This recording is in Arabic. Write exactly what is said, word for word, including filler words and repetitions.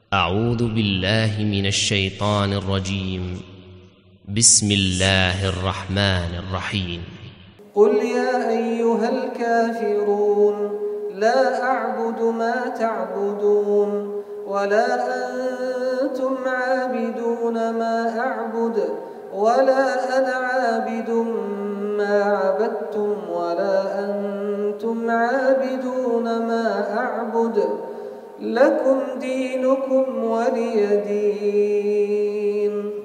أعوذ بالله من الشيطان الرجيم. بسم الله الرحمن الرحيم. قل يا أيها الكافرون لا أعبد ما تعبدون ولا أنتم عابدون ما أعبد ولا أنا عابد ما عبدتم ولا أنتم عابدون ما أعبد لكم دينكم ولي دين.